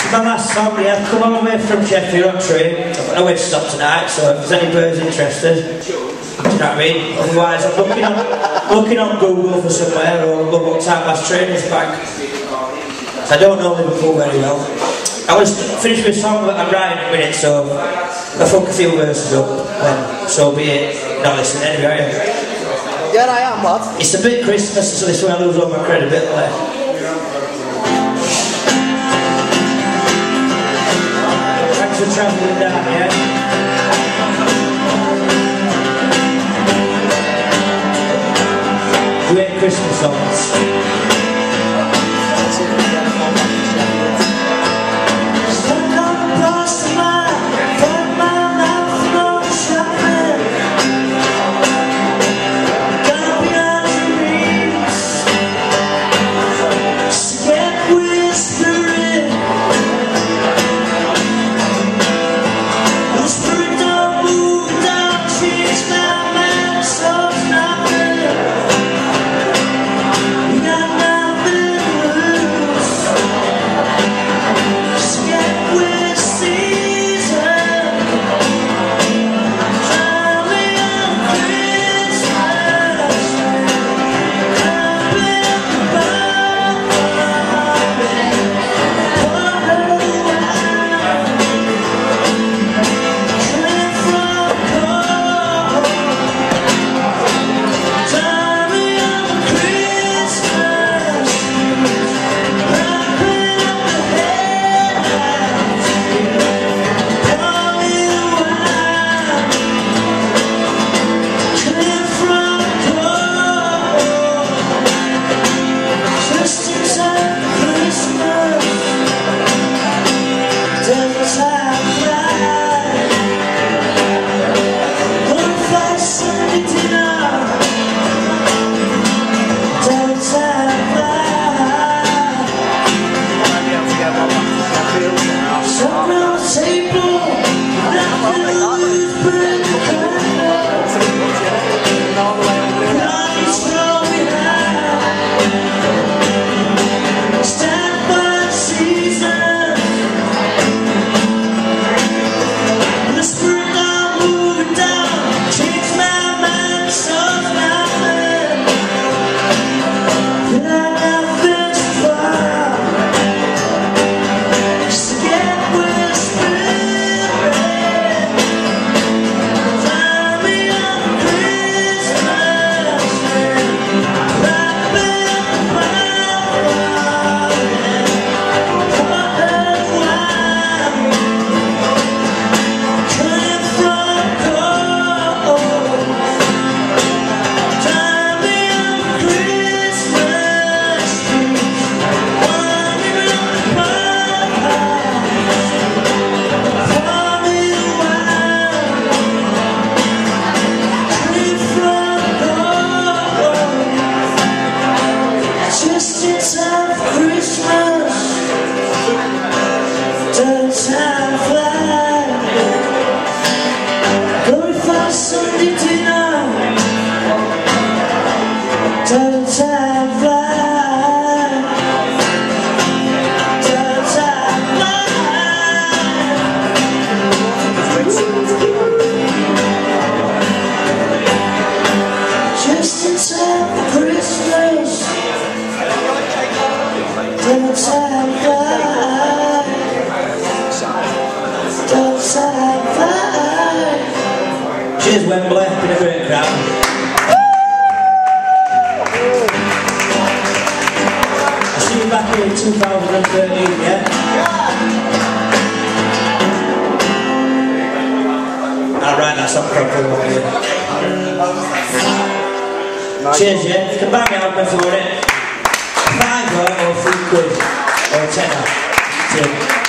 My last song, yeah. Come all the way from Sheffield on train. I've got nowhere to stop tonight, so if there's any birds interested, do you know what I mean? Otherwise, I'm looking on Google for somewhere, or look what time last train is back. So I don't know Liverpool very well. I was finished with a song that I'm writing in a minute, so if I fuck a few verses up, then so be it. Not listening anyway, are you? Yeah, I am, lad. It's a bit Christmas, so this is where I lose all my credibility. Thanks for travelling down, yeah? Do you hate Christmas songs? Cheers Wembley, been a great crowd. I'll see you back here in 2013, yeah? I'll write that song properly one day. Cheers, yeah? You can buy me out for it. £5 or £3 or £10. Cheers.